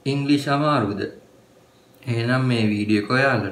ඉංග්‍රීසි අමාරුද? එහෙනම් මේ වීඩියෝ එක ඔයාලට.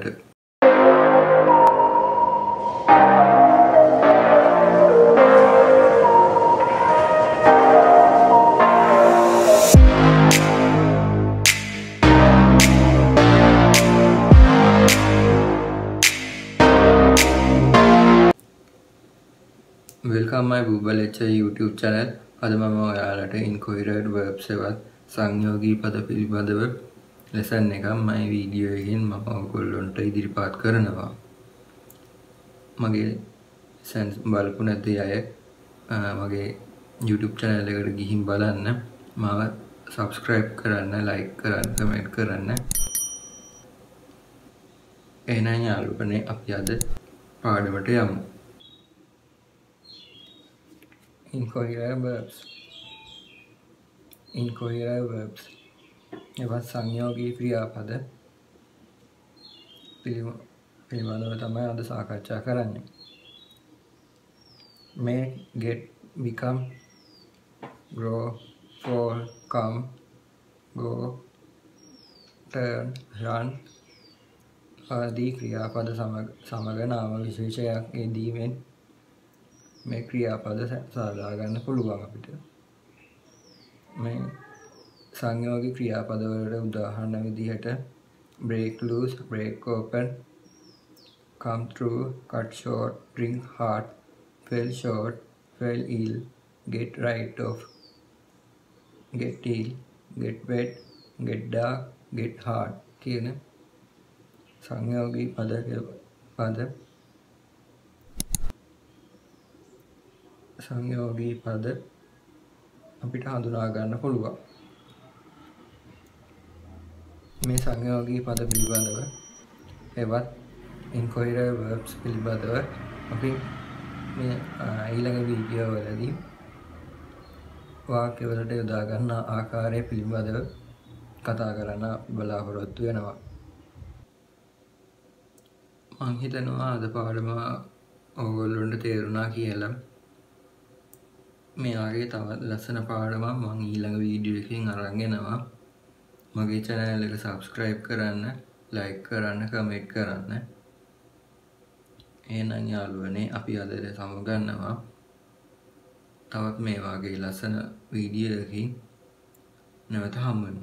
Welcome my konwledge YouTube channel. අද මම ඔයාලට incoherent verbs එවත් සංයෝගී පද පිළිබඳව lesson එකක් මම වීඩියෝ එකෙන් මම ඔයගොල්ලන්ට ඉදිරිපත් කරනවා. මගේ lesson බලපු නැති අය මගේ YouTube channel එකට ගිහින් බලන්න. මාව subscribe කරන්න, like කරන්න, comment කරන්න. එහෙනම් යාළුවනේ අපි අද පාඩමට යමු. Incoherent verbs. Incoherent verbs. එවත් සංයෝගී ක්‍රියාපද පිළිබඳව තමයි අද සාකච්ඡා කරන්නේ. Make, get, become, grow, fall, come, go, turn, run ආදී ක්‍රියාපද සමග නාම විශේෂයක් යෙදීමෙන් මේ ක්‍රියාපද සාදා ගන්න පුළුවන් අපිට. මේ සංයෝගී ක්‍රියාපද වලට උදාහරණ විදිහට break loose, break open, come through, cut short, drink hard, fell short, fell ill, get right off, get ill, get wet, get dark, get hard කියන සංයෝගී පද සංයෝගී පද අපිට හඳුනා ගන්න පුළුවන්. මේ සංයෝගී පද පිළිබඳව එවත් incoherent verbs පිළිබඳව අපි මේ ඊළඟ වීඩියෝ වලදී වාක්‍ය වලට යොදා ගන්න ආකාරය පිළිබඳව කතා කරන්න බලාපොරොත්තු වෙනවා. මම හිතනවා අද පාඩම ඔයගොල්ලන්ට තේරුණා කියලා. මේ වගේ තවත් ලස්සන පාඩමක් මම ඊළඟ වීඩියෝ එකකින් අරන් එනවා. මගේ channel එක subscribe කරන්න, like කරන්න, comment කරන්න. එහෙනම් යාළුවනේ අපි අද සමගන්නවා. තවත් මේ වගේ ලස්සන වීඩියෝ එකකින් නැවත හමු වෙමු.